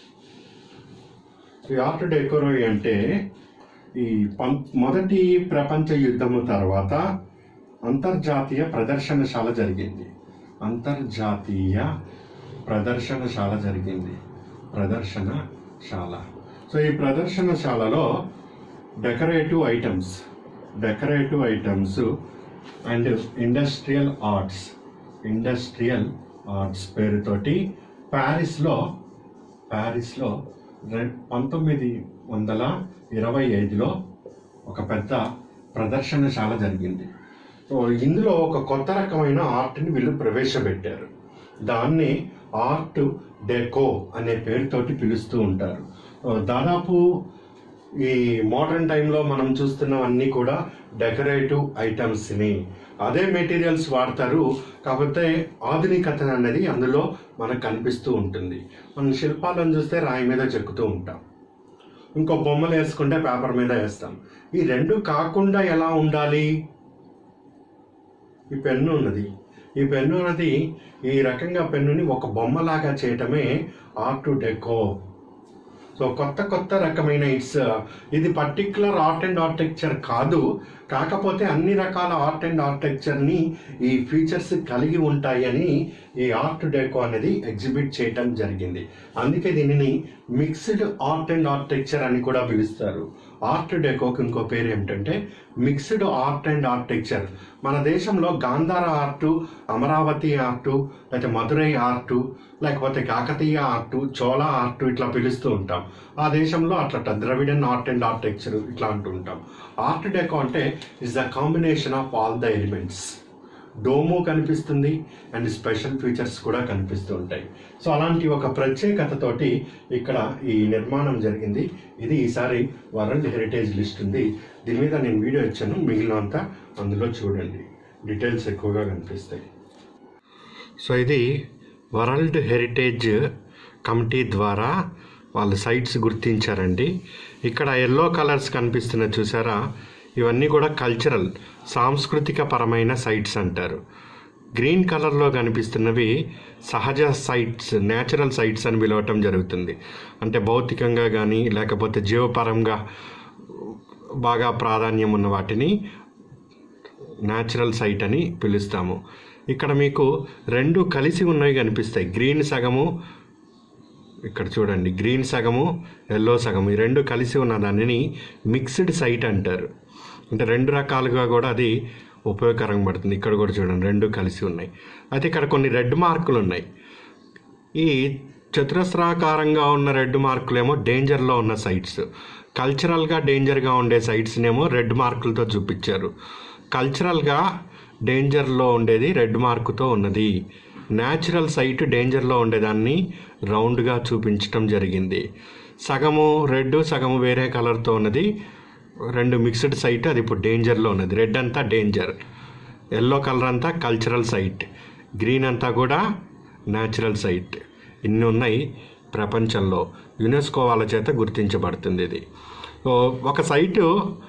ఈ ఆర్ట్ డెకోరో అంటే ఈ పం మొదటి ప్రపంచ యుద్ధము తర్వాత అంతర్జాతీయ ప్రదర్శనశాల జరిగింది. అంతర్జాతీయ ప్రదర్శనశాల జరిగింది ప్రదర్శనశాల సో ఈ ప్రదర్శనశాలలో decorative items decorative items and industrial arts industrial arts పేరుతోటి ప్యారిస్లో ప్యారిస్లో పంతొమ్మిది వందల ఇరవై ఐదులో ఒక పెద్ద ప్రదర్శనశాల జరిగింది. సో ఇందులో ఒక కొత్త రకమైన ఆర్ట్ని వీళ్ళు ప్రవేశపెట్టారు. దాన్ని ఆర్ట్ డెకో అనే పేరుతోటి పిలుస్తూ ఉంటారు. దాదాపు ఈ మోడర్న్ టైంలో మనం చూస్తున్నవన్నీ కూడా డెకరేటివ్ ఐటమ్స్ని అదే మెటీరియల్స్ వాడతారు, కాకపోతే ఆధునికత అనేది అందులో మనకు కనిపిస్తూ ఉంటుంది. మనం శిల్పాలను చూస్తే రాయి మీద చెక్కుతూ ఉంటాం, ఇంకో బొమ్మలు వేసుకుంటే పేపర్ మీద వేస్తాం. ఈ రెండు కాకుండా ఎలా ఉండాలి? ఈ పెన్ను ఉన్నది, ఈ పెన్ను అనేది ఈ రకంగా పెన్నుని ఒక బొమ్మలాగా చేయటమే ఆర్ట్ డెకో. సో కొత్త కొత్త రకమైన ఇట్స్ ఇది పర్టిక్యులర్ ఆర్ట్ అండ్ ఆర్కిటెక్చర్ కాదు, కాకపోతే అన్ని రకాల ఆర్ట్ అండ్ ఆర్కిటెక్చర్ని ఈ ఫీచర్స్ కలిగి ఉంటాయని ఈ ఆర్ట్ డెకో అనేది ఎగ్జిబిట్ చేయటం జరిగింది. అందుకే దీనిని మిక్స్డ్ ఆర్ట్ అండ్ ఆర్కిటెక్చర్ అని కూడా పిలుస్తారు. ఆర్ట్ డెకోకి ఇంకో పేరు ఏమిటంటే మిక్స్డ్ ఆర్ట్ అండ్ ఆర్కిటెక్చర్. మన దేశంలో గాంధార ఆర్టు, అమరావతి ఆర్టు, లేకపోతే మధురై ఆర్టు, లేకపోతే కాకతీయ ఆర్టు, చోళ ఆర్టు ఇట్లా పిలుస్తూ ఉంటాం. ఆ దేశంలో అట్లా ద్రవిడన్ ఆర్ట్ అండ్ ఆర్కిటెక్చర్ ఇట్లా అంటూ ఉంటాం. ఆర్ట్ డెకో అంటే is the combination of all the elements. Dome కనిపిస్తుంది అండ్ స్పెషల్ ఫీచర్స్ కూడా కనిపిస్తూ ఉంటాయి. సో అలాంటి ఒక ప్రత్యేకతతోటి ఇక్కడ ఈ నిర్మాణం జరిగింది. ఇది ఈసారి వరల్డ్ హెరిటేజ్ లిస్ట్ ఉంది. దీని మీద నేను వీడియో ఇచ్చాను, మిగిలినంతా అందులో చూడండి, డీటెయిల్స్ ఎక్కువగా కనిపిస్తాయి. సో ఇది వరల్డ్ హెరిటేజ్ కమిటీ ద్వారా వాళ్ళు సైట్స్ గుర్తించారండి. ఇక్కడ ఎల్లో కలర్స్ కనిపిస్తున్నాయి చూసారా, ఇవన్నీ కూడా కల్చరల్ సాంస్కృతిక పరమైన సైట్స్ అంటారు. గ్రీన్ కలర్లో కనిపిస్తున్నవి సహజ సైట్స్, న్యాచురల్ సైట్స్ అని పిలవటం జరుగుతుంది. అంటే భౌతికంగా కానీ లేకపోతే జీవపరంగా బాగా ప్రాధాన్యం ఉన్న వాటిని న్యాచురల్ సైట్ అని పిలుస్తాము. ఇక్కడ మీకు రెండు కలిసి ఉన్నవి కనిపిస్తాయి, గ్రీన్ సగము, ఇక్కడ చూడండి గ్రీన్ సగము ఎల్లో సగము, ఈ రెండు కలిసి ఉన్న దానిని మిక్స్డ్ సైట్ అంటారు. అంటే రెండు రకాలుగా కూడా అది ఉపయోగకరంగా పడుతుంది. ఇక్కడ కూడా చూడండి రెండు కలిసి ఉన్నాయి. అయితే ఇక్కడ కొన్ని రెడ్ మార్కులు ఉన్నాయి. ఈ చతురస్రాకారంగా ఉన్న రెడ్ మార్కులేమో డేంజర్లో ఉన్న సైట్స్, కల్చరల్గా డేంజర్గా ఉండే సైట్స్నేమో రెడ్ మార్కులతో చూపించారు. కల్చరల్గా డేంజర్లో ఉండేది రెడ్ మార్కుతో ఉన్నది, న్యాచురల్ సైట్ డేంజర్లో ఉండేదాన్ని రౌండ్గా చూపించడం జరిగింది. సగము రెడ్ సగము వేరే కలర్తో ఉన్నది రెండు మిక్స్డ్ సైట్, అది ఇప్పుడు డేంజర్లో ఉన్నది. రెడ్ అంతా డేంజర్, ఎల్లో కలర్ అంతా కల్చరల్ సైట్, గ్రీన్ అంతా కూడా న్యాచురల్ సైట్. ఇన్ని ఉన్నాయి ప్రపంచంలో, యునెస్కో వాళ్ళ చేత గుర్తించబడుతుంది ఇది. ఒక సైటు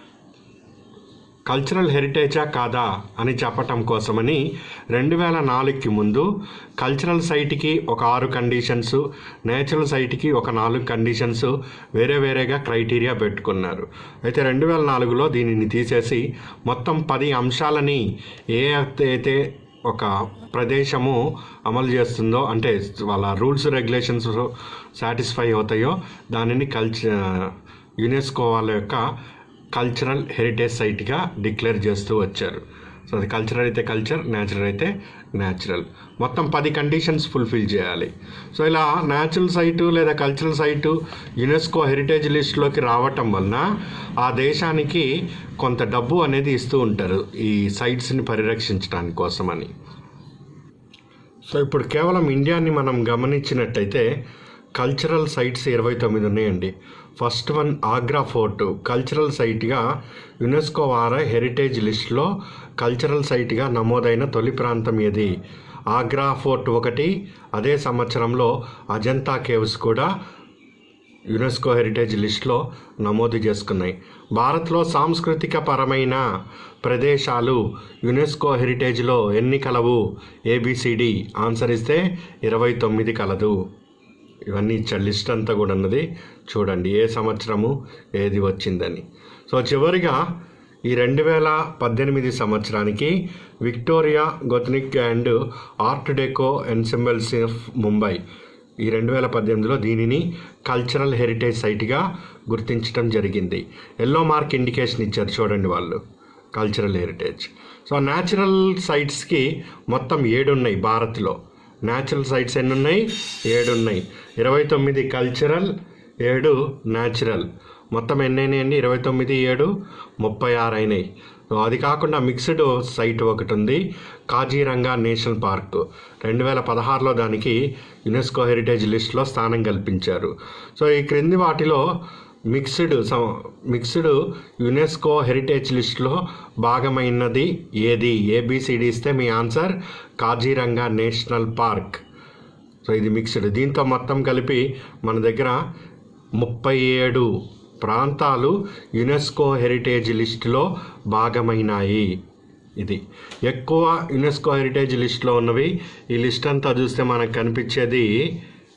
కల్చరల్ హెరిటేజా కాదా అని చెప్పటం కోసమని రెండు వేల నాలుగుకి ముందు కల్చరల్ సైట్కి ఒక ఆరు కండిషన్స్, నేచురల్ సైట్కి ఒక నాలుగు కండిషన్స్ వేరే వేరేగా క్రైటీరియా పెట్టుకున్నారు. అయితే రెండు వేల నాలుగులో దీనిని తీసేసి మొత్తం పది అంశాలని ఏ అయితే ఒక ప్రదేశము అమలు చేస్తుందో, అంటే వాళ్ళ రూల్స్ రెగ్యులేషన్స్ సాటిస్ఫై అవుతాయో దానిని కల్చర్ యునెస్కో వాళ్ళ యొక్క కల్చరల్ హెరిటేజ్ సైట్గా డిక్లేర్ చేస్తూ వచ్చారు. సో అది కల్చరల్ అయితే కల్చర్, న్యాచురల్ అయితే న్యాచురల్, మొత్తం పది కండిషన్స్ ఫుల్ఫిల్ చేయాలి. సో ఇలా న్యాచురల్ సైటు లేదా కల్చరల్ సైటు యునెస్కో హెరిటేజ్ లిస్టులోకి రావటం వలన ఆ దేశానికి కొంత డబ్బు అనేది ఇస్తూ ఉంటారు ఈ సైట్స్ని పరిరక్షించడానికి కోసమని. సో ఇప్పుడు కేవలం ఇండియాని మనం గమనించినట్టయితే కల్చరల్ సైట్స్ ఇరవై తొమ్మిది ఉన్నాయండి. First one Agra fort cultural సైట్గా యునెస్కో వారి హెరిటేజ్ లిస్టులో కల్చరల్ సైట్గా నమోదైన తొలి ప్రాంతం ఏది? ఆగ్రా ఫోర్ట్ ఒకటి. అదే సంవత్సరంలో అజంతా కేవ్స్ కూడా యునెస్కో హెరిటేజ్ లిస్టులో నమోదు చేసుకున్నాయి. భారత్లో సాంస్కృతిక పరమైన ప్రదేశాలు యునెస్కో హెరిటేజ్లో ఎన్ని కలవు? ఏబిసిడి ఆన్సర్ ఇస్తే ఇరవై తొమ్మిది కలదు. ఇవన్నీ ఇచ్చాడు, లిస్ట్ అంతా కూడా ఉన్నది చూడండి, ఏ సంవత్సరము ఏది వచ్చిందని. సో చివరిగా ఈ రెండు వేల పద్దెనిమిది సంవత్సరానికి Victoria Gothic and art deco ensembles of Mumbai ఈ రెండు వేల పద్దెనిమిదిలో దీనిని కల్చరల్ హెరిటేజ్ సైట్గా గుర్తించడం జరిగింది. ఎల్లో మార్క్ ఇండికేషన్ ఇచ్చారు చూడండి వాళ్ళు, కల్చరల్ హెరిటేజ్. సో న్యాచురల్ సైట్స్కి మొత్తం ఏడు ఉన్నాయి భారత్లో. న్యాచురల్ సైట్స్ ఎన్ని ఉన్నాయి? ఏడు ఉన్నాయి. ఇరవై తొమ్మిది కల్చరల్, ఏడు న్యాచురల్, మొత్తం ఎన్ని అయినాయండి? ఇరవై తొమ్మిది ఏడు ముప్పై ఆరు అయినాయి. అది కాకుండా మిక్స్డ్ సైట్ ఒకటి ఉంది, కాజీరంగా నేషనల్ పార్క్. రెండు వేల పదహారులో దానికి యునెస్కో హెరిటేజ్ లిస్టులో స్థానం కల్పించారు. సో ఈ క్రింది వాటిలో మిక్స్డ్ మిక్స్డ్ యునెస్కో హెరిటేజ్ లిస్టులో భాగమైనది ఏది? ఏబిసిడి ఇస్తే మీ answer Kaziranga national park. So ఇది మిక్స్డ్. దీంతో మొత్తం కలిపి మన దగ్గర ముప్పై ఏడు ప్రాంతాలు యునెస్కో హెరిటేజ్ లిస్టులో భాగమైనాయి. ఇది ఎక్కువ యునెస్కో హెరిటేజ్ లిస్టులో ఉన్నవి. ఈ లిస్ట్ అంతా చూస్తే మనకు కనిపించేది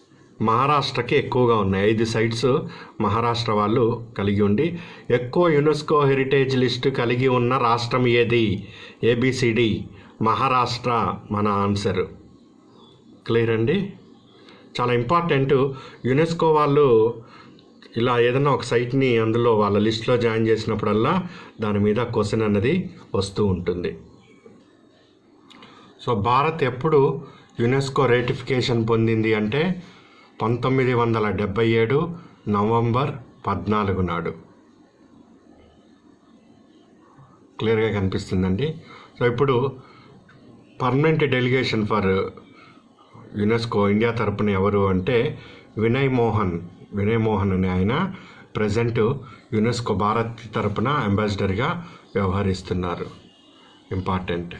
మహారాష్ట్రకి ఎక్కువగా ఉన్నాయి. ఐదు సైట్స్ మహారాష్ట్ర వాళ్ళు కలిగి ఉండి ఎక్కువ యునెస్కో హెరిటేజ్ లిస్ట్ కలిగి ఉన్న రాష్ట్రం ఏది? ఏబిసిడి మహారాష్ట్ర మన ఆన్సర్. క్లియర్ అండి. చాలా ఇంపార్టెంట్. యునెస్కో వాళ్ళు ఇలా ఏదైనా ఒక సైట్ని అందులో వాళ్ళ లిస్ట్లో జాయిన్ చేసినప్పుడల్లా దాని మీద క్వశ్చన్ అన్నది వస్తూ ఉంటుంది. సో భారత్ ఎప్పుడు యునెస్కో రేటిఫికేషన్ పొందింది అంటే పంతొమ్మిది వందల డెబ్భై ఏడు నవంబర్ పద్నాలుగు నాడు. క్లియర్గా కనిపిస్తుందండి. సో ఇప్పుడు permanent delegation for UNESCO India తరపున ఎవరు అంటే వినయ్ మోహన్ వినయ్ మోహన్ అనే ఆయన ప్రజెంట్ యునెస్కో భారత్ తరపున అంబాసిడర్గా వ్యవహరిస్తున్నారు. ఇంపార్టెంట్.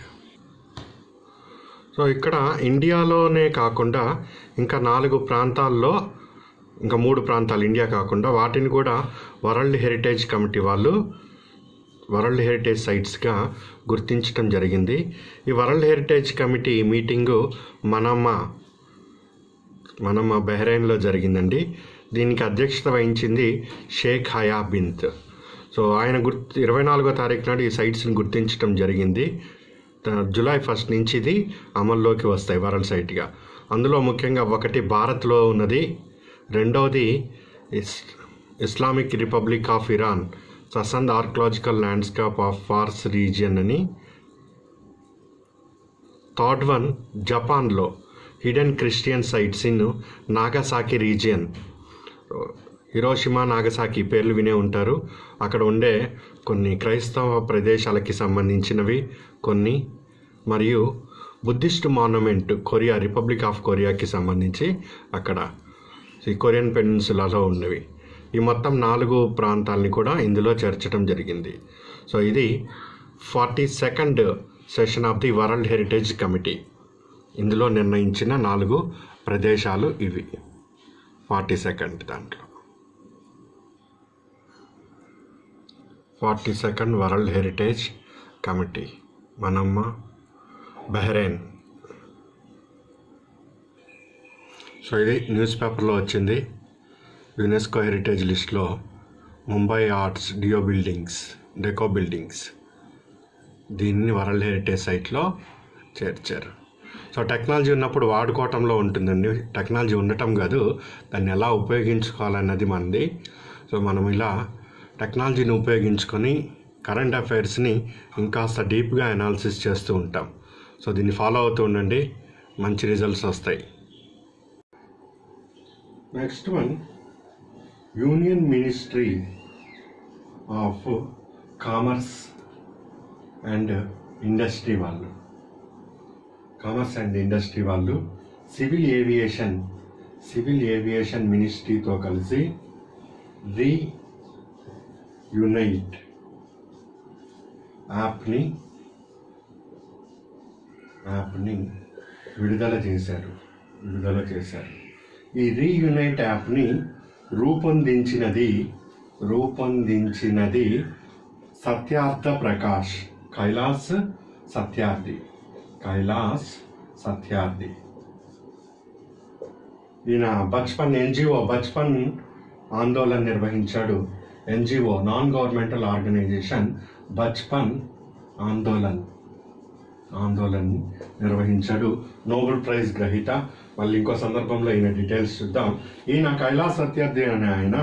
సో ఇక్కడ ఇండియాలోనే కాకుండా ఇంకా నాలుగు ప్రాంతాల్లో, ఇంకా మూడు ప్రాంతాలు ఇండియా కాకుండా వాటిని కూడా వరల్డ్ హెరిటేజ్ కమిటీ వాళ్ళు వరల్డ్ హెరిటేజ్ సైట్స్గా గుర్తించడం జరిగింది. ఈ world heritage committee meeting Manama Manama బహ్రెయిన్లో జరిగిందండి. దీనికి అధ్యక్షత వహించింది షేక్ హయా బింత్. సో ఆయన గుర్తు ఇరవై నాలుగో తారీఖు నాడు ఈ సైట్స్ని గుర్తించడం జరిగింది. జూలై ఫస్ట్ నుంచి ఇది అమల్లోకి వస్తాయి వరల్డ్ సైట్గా. అందులో ముఖ్యంగా ఒకటి భారత్లో ఉన్నది, రెండవది ఇస్ Islamic republic of Iran Sassanid archaeological landscape of Fars region అని, థర్డ్ వన్ జపాన్లో hidden Christian sites in Nagasaki region. Hiroshima Nagasaki పేర్లు వినే ఉంటారు. అక్కడ ఉండే కొన్ని క్రైస్తవ ప్రదేశాలకి సంబంధించినవి కొన్ని, మరియు Buddhist monument Korea republic of కొరియాకి సంబంధించి అక్కడ ఈ కొరియన్ పెనిన్సులాలో ఉన్నవి. ఈ మొత్తం నాలుగు ప్రాంతాలని కూడా ఇందులో చేర్చడం జరిగింది. సో ఇది forty second session of the world heritage committee. ఇందులో నిర్ణయించిన నాలుగు ప్రదేశాలు ఇవి. ఫార్టీ సెకండ్ దాంట్లో forty second world heritage committee Manama Bahrain. So ఇది న్యూస్ పేపర్లో వచ్చింది. యునెస్కో హెరిటేజ్ లిస్ట్లో Mumbai arts deco buildings deco buildings దీన్ని వరల్డ్ హెరిటేజ్ సైట్లో చేర్చారు. సో టెక్నాలజీ ఉన్నప్పుడు వాడుకోవటంలో ఉంటుందండి. టెక్నాలజీ ఉండటం కాదు, దాన్ని ఎలా ఉపయోగించుకోవాలన్నది మనది. సో మనం ఇలా టెక్నాలజీని ఉపయోగించుకొని కరెంట్ అఫైర్స్ని ఇంకాస్త డీప్గా అనాలిసిస్ చేస్తూ ఉంటాం. సో దీన్ని ఫాలో అవుతూ ఉండండి, మంచి రిజల్ట్స్ వస్తాయి. Next one union ministry of commerce and industry వాళ్ళు కామర్స్ అండ్ ఇండస్ట్రీ వాళ్ళు సివిల్ ఏవియేషన్ సివిల్ ఏవియేషన్ మినిస్ట్రీతో కలిసి రీ యునైట్ యాప్ని యాప్ని విడుదల చేశారు విడుదల చేశారు ఈ రీయునైట్ యాప్ని రూపొందించినది రూపొందించినది సత్యార్థ ప్రకాష్ కైలాస్ సత్యార్థి కైలాస్ సత్యార్థి ఈయన బచ్పన్ ఎన్జిఓ బచ్పన్ ఆందోళన నిర్వహించాడు. NGO non governmental organisation Bachpan Andolan Andolan నిర్వహించాడు. నోబెల్ ప్రైజ్ గ్రహీత. మళ్ళీ ఇంకో సందర్భంలో ఈయన డీటెయిల్స్ చూద్దాం. ఈయన కైలాస్ సత్యార్థి అనే ఆయన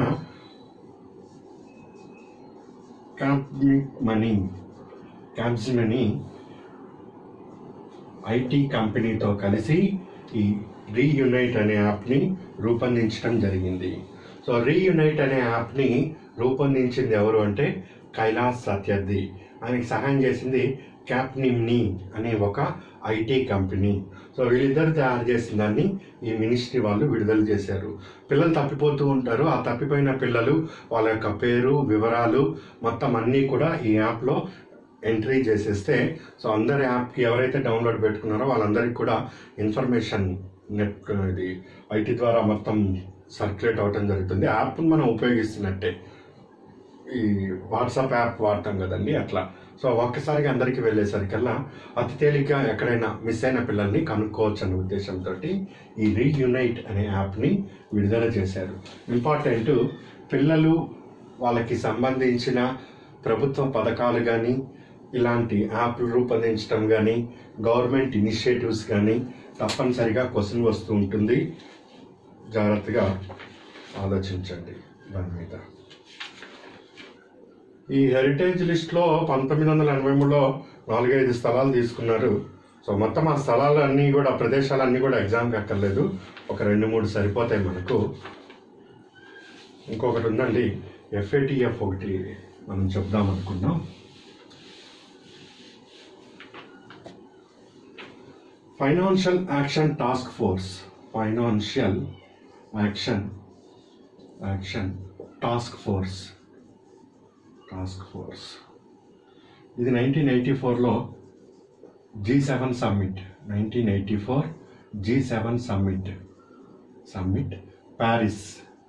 క్యాప్మనీ క్యాప్మనీ ఐటీ కంపెనీతో కలిసి ఈ రీయునైట్ అనే యాప్ని రూపొందించడం జరిగింది. సో రీయునైట్ అనే యాప్ని రూపొందించింది ఎవరు అంటే కైలాస్ సత్యార్థి. ఆయనకి సహాయం చేసింది క్యాప్నిమ్నీ అనే ఒక ఐటీ కంపెనీ. సో వీళ్ళిద్దరు తయారు చేసిన దాన్ని ఈ మినిస్ట్రీ వాళ్ళు విడుదల చేశారు. పిల్లలు తప్పిపోతూ ఉంటారు. ఆ తప్పిపోయిన పిల్లలు వాళ్ళ యొక్క పేరు వివరాలు మొత్తం అన్నీ కూడా ఈ యాప్లో ఎంట్రీ చేసేస్తే సో అందరి యాప్కి ఎవరైతే డౌన్లోడ్ పెట్టుకున్నారో వాళ్ళందరికీ కూడా ఇన్ఫర్మేషన్ నెట్ ఇది ఐటీ ద్వారా మొత్తం సర్క్యులేట్ అవ్వటం జరుగుతుంది. యాప్ని మనం ఉపయోగిస్తున్నట్టే ఈ వాట్సాప్ యాప్ వాడతాం కదండి అట్లా. సో ఒక్కసారిగా అందరికీ వెళ్ళేసరికల్లా అతి తేలిగ్గా ఎక్కడైనా మిస్ అయిన పిల్లల్ని కనుక్కోవచ్చు అనే ఉద్దేశంతో ఈ రీయూనైట్ అనే యాప్ని విడుదల చేశారు. ఇంపార్టెంట్, పిల్లలు వాళ్ళకి సంబంధించిన ప్రభుత్వ పథకాలు కానీ ఇలాంటి యాప్లు రూపొందించడం కానీ గవర్నమెంట్ ఇనిషియేటివ్స్ కానీ తప్పనిసరిగా క్వశ్చన్ వస్తూ ఉంటుంది. జాగ్రత్తగా ఆలోచించండి దాని మీద. ఈ హెరిటేజ్ లిస్ట్లో పంతొమ్మిది వందల ఎనభై మూడులో నాలుగైదు స్థలాలు తీసుకున్నారు. సో మొత్తం ఆ స్థలాలన్నీ కూడా ప్రదేశాలన్నీ కూడా ఎగ్జామ్కి అక్కర్లేదు, ఒక రెండు మూడు సరిపోతాయి మనకు. ఇంకొకటి ఉందండి, ఎఫ్ఏటిఎఫ్ ఒకటి మనం చెప్దాం అనుకున్నాం. Financial action task force, financial action action task force task force ఇది నైన్టీన్ ఎయిటీ ఫోర్లో G seven summit nineteen eighty four G seven summit summit Paris,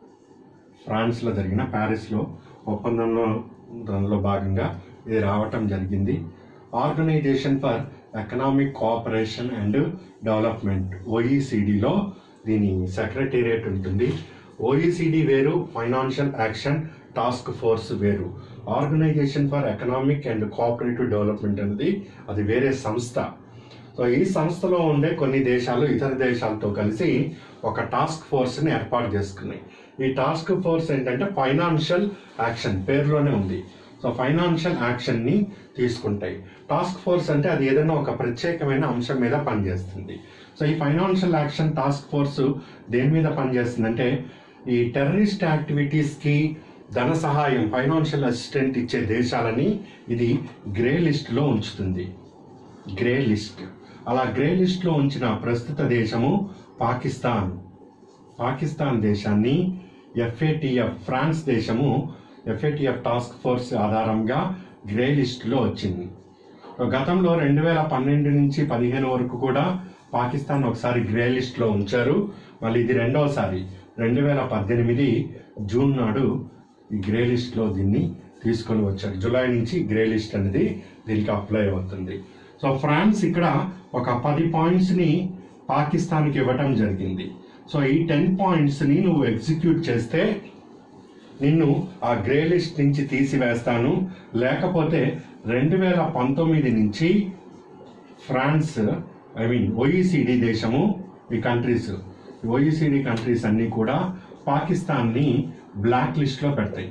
ఫ్రాన్స్లో జరిగిన ప్యారిస్లో ఒప్పందంలో దానిలో భాగంగా ఇది రావటం జరిగింది. Organisation for economic cooperation and development, ఓఈసిడిలో దీని సెక్రటేరియట్ ఉంటుంది. ఓఈసిడి వేరు, ఫైనాన్షియల్ యాక్షన్ టాస్క్ ఫోర్స్ వేరు. Organisation for economic and cooperative development అనేది అది వేరే సంస్థ. సో ఈ సంస్థలో ఉండే కొన్ని దేశాలు ఇతర దేశాలతో కలిసి ఒక టాస్క్ ఫోర్స్ని ఏర్పాటు చేసుకున్నాయి. ఈ టాస్క్ ఫోర్స్ ఏంటంటే ఫైనాన్షియల్ యాక్షన్, పేరులోనే ఉంది. సో ఫైనాన్షియల్ యాక్షన్ని తీసుకుంటాయి. టాస్క్ ఫోర్స్ అంటే అది ఏదైనా ఒక ప్రత్యేకమైన అంశం మీద పనిచేస్తుంది. సో ఈ ఫైనాన్షియల్ యాక్షన్ టాస్క్ ఫోర్స్ దేని మీద పనిచేస్తుందంటే ఈ టెర్రరిస్ట్ యాక్టివిటీస్కి ధన సహాయం, ఫైనాన్షియల్ అసిస్టెంట్ ఇచ్చే దేశాలని ఇది గ్రే లిస్ట్లో ఉంచుతుంది. Grey list. అలా గ్రే లిస్ట్లో ఉంచిన ప్రస్తుత దేశము పాకిస్తాన్. పాకిస్తాన్ దేశాన్ని ఎఫ్ఏటిఎఫ్, ఫ్రాన్స్ దేశము ఎఫ్ఏటిఎఫ్ టాస్క్ ఫోర్స్ ఆధారంగా గ్రే లిస్టులో వచ్చింది. గతంలో రెండు వేల పన్నెండు నుంచి పదిహేను వరకు కూడా పాకిస్తాన్ ఒకసారి గ్రే లిస్ట్లో ఉంచారు. మళ్ళీ ఇది రెండవసారి రెండు వేల పద్దెనిమిది జూన్ నాడు ఈ గ్రే లిస్ట్లో దీన్ని తీసుకొని వచ్చారు. జూలై నుంచి గ్రే లిస్ట్ అనేది దీనికి అప్లై అవుతుంది. సో ఫ్రాన్స్ ఇక్కడ ఒక పది పాయింట్స్ని పాకిస్తాన్కి ఇవ్వటం జరిగింది. సో ఈ టెన్ పాయింట్స్ని నువ్వు ఎగ్జిక్యూట్ చేస్తే నిన్ను ఆ గ్రే లిస్ట్ నుంచి తీసివేస్తాను, లేకపోతే రెండు వేల పంతొమ్మిది నుంచి ఫ్రాన్స్, ఐ మీన్ ఓఈసిడి దేశము, ఈ కంట్రీస్, ఓఈసిడి కంట్రీస్ అన్నీ కూడా పాకిస్తాన్ని బ్లాక్ లిస్ట్లో పెడతాయి.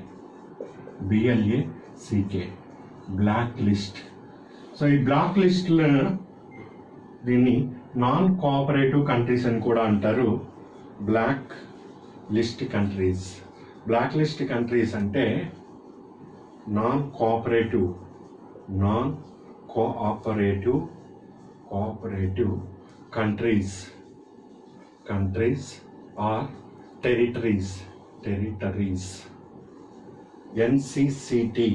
BLA CK, black list. So ఈ బ్లాక్ లిస్ట్లో దీన్ని నాన్ కోఆపరేటివ్ కంట్రీస్ అని కూడా అంటారు. Black list countries. Black list countries అంటే non cooperative non cooperative cooperative countries countries or territories territories NCCT.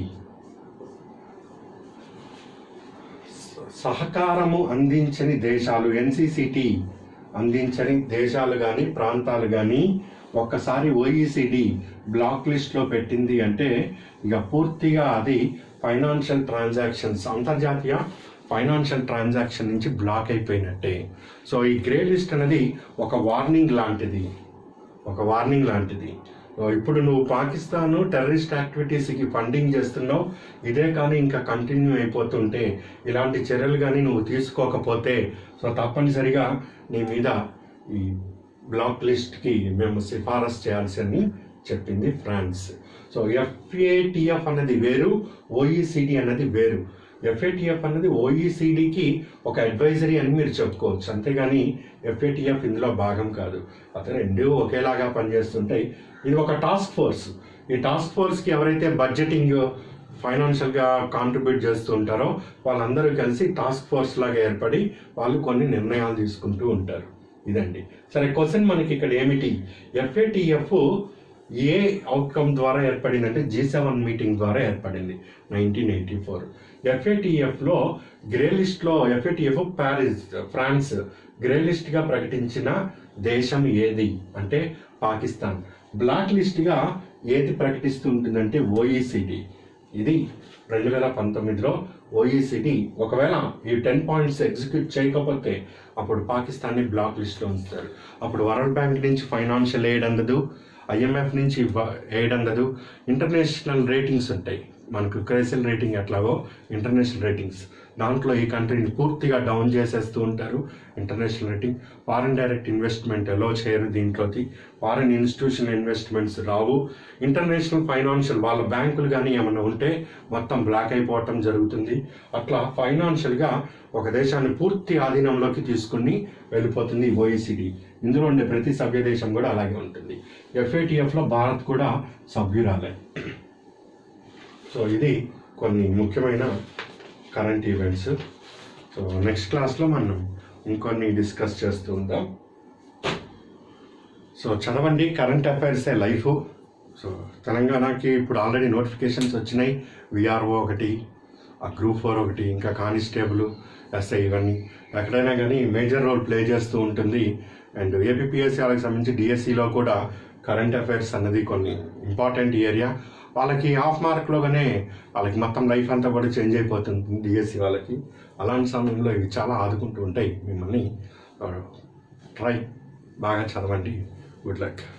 సహకారము అందించని దేశాలు, ఎన్సిసిటి అందించని దేశాలు కానీ ప్రాంతాలు కానీ ఒక్కసారి ఓఈసిడి బ్లాక్ లిస్ట్లో పెట్టింది అంటే ఇక పూర్తిగా అది ఫైనాన్షియల్ ట్రాన్సాక్షన్స్, అంతర్జాతీయ ఫైనాన్షియల్ ట్రాన్సాక్షన్ నుంచి బ్లాక్ అయిపోయినట్టే. సో ఈ గ్రే లిస్ట్ అనేది ఒక వార్నింగ్ లాంటిది, ఒక వార్నింగ్ లాంటిది. ఇప్పుడు నువ్వు పాకిస్తాన్ టెర్రరిస్ట్ యాక్టివిటీస్కి ఫండింగ్ చేస్తున్నావు, ఇదే కానీ ఇంకా కంటిన్యూ అయిపోతుంటే, ఇలాంటి చర్యలు కానీ నువ్వు తీసుకోకపోతే సో తప్పనిసరిగా నీ మీద ఈ బ్లాక్ లిస్ట్కి మేము సిఫారసు చేయాల్సి అని చెప్పింది ఫ్రాన్స్. సో ఎఫ్ఏటిఎఫ్ అనేది వేరు, ఓఈసిడి అనేది వేరు. ఎఫ్ఏటిఎఫ్ అనేది ఓఈసిడికి ఒక అడ్వైజరీ అని మీరు చెప్పుకోవచ్చు, అంతేగాని ఎఫ్ఏటిఎఫ్ ఇందులో భాగం కాదు. అదే రెండు ఒకేలాగా పనిచేస్తుంటాయి. ఇది ఒక టాస్క్ ఫోర్స్. ఈ టాస్క్ ఫోర్స్కి ఎవరైతే బడ్జెటింగ్, ఫైనాన్షియల్గా కాంట్రిబ్యూట్ చేస్తూ ఉంటారో వాళ్ళందరూ కలిసి టాస్క్ ఫోర్స్ లాగా ఏర్పడి వాళ్ళు కొన్ని నిర్ణయాలు తీసుకుంటూ ఉంటారు. ఇదండి. సరే, క్వశ్చన్ మనకి ఇక్కడ ఏమిటి? ఎఫ్ఏటిఎఫ్ ఏ అవుట్కమ్ ద్వారా ఏర్పడిందంటే జీ సెవెన్ మీటింగ్ ద్వారా ఏర్పడింది నైన్టీన్ ఎయిటీ ఫోర్. ఎఫ్ఏటిఎఫ్లో గ్రే లిస్ట్లో ఎఫ్ఏటిఎఫ్ ప్యారిస్, ఫ్రాన్స్ గ్రే లిస్ట్గా ప్రకటించిన దేశం ఏది అంటే పాకిస్తాన్. బ్లాక్ లిస్ట్గా ఏది ప్రకటిస్తుంటుందంటే ఓఈసిడి. ఇది రెండు వేల పంతొమ్మిదిలో ఓఈసిడి ఒకవేళ ఈ టెన్ పాయింట్స్ ఎగ్జిక్యూట్ చేయకపోతే అప్పుడు పాకిస్తాన్ని బ్లాక్ లిస్ట్లో ఉంచుతారు. అప్పుడు వరల్డ్ బ్యాంక్ నుంచి ఫైనాన్షియల్ ఎయిడ్ అందదు, ఐఎంఎఫ్ నుంచి ఎయిడ్ అందదు. ఇంటర్నేషనల్ రేటింగ్స్ ఉంటాయి, మనకు క్రైసిల్ రేటింగ్ ఎట్లాగో ఇంటర్నేషనల్ రేటింగ్స్, దాంట్లో ఈ కంట్రీని పూర్తిగా డౌన్ చేసేస్తూ ఉంటారు. International rating, foreign direct investment ఎలో చేయరు, దీంట్లోకి ఫారెన్ ఇన్స్టిట్యూషనల్ ఇన్వెస్ట్మెంట్స్ రావు. ఇంటర్నేషనల్ ఫైనాన్షియల్ వాళ్ళ బ్యాంకులు కానీ ఏమైనా ఉంటే మొత్తం బ్లాక్ అయిపోవటం జరుగుతుంది. అట్లా ఫైనాన్షియల్గా ఒక దేశాన్ని పూర్తి ఆధీనంలోకి తీసుకుని వెళ్ళిపోతుంది ఓఈసిడి. ఇందులో ఉండే ప్రతి సభ్య దేశం కూడా అలాగే ఉంటుంది. ఎఫ్ఏటిఎఫ్లో భారత్ కూడా సభ్యురాలే. సో ఇది కొన్ని ముఖ్యమైన కరెంట్ ఈవెంట్స్. సో నెక్స్ట్ క్లాస్లో మనం ఇంకొన్ని డిస్కస్ చేస్తూ ఉందాం. సో చదవండి, కరెంట్ అఫైర్సే లైఫ్. సో తెలంగాణకి ఇప్పుడు ఆల్రెడీ నోటిఫికేషన్స్ వచ్చినాయి. విఆర్ఓ ఒకటి, ఆ గ్రూప్ ఫోర్ ఒకటి, ఇంకా కానిస్టేబుల్, ఎస్ఐ, ఇవన్నీ ఎక్కడైనా కానీ మేజర్ రోల్ ప్లే చేస్తూ ఉంటుంది. అండ్ ఏపీపీఎస్సీ వాళ్ళకి సంబంధించి డిఎస్సిలో కూడా కరెంట్ అఫైర్స్ అన్నది కొన్ని ఇంపార్టెంట్ ఏరియా. వాళ్ళకి హాఫ్ మార్క్లోగానే వాళ్ళకి మొత్తం లైఫ్ అంతా కూడా చేంజ్ అయిపోతుంది డిఎస్సి వాళ్ళకి. అలాంటి సమయంలో ఇవి చాలా ఆదుకుంటూ ఉంటాయి మిమ్మల్ని. ట్రై బాగా చదవండి. Good luck.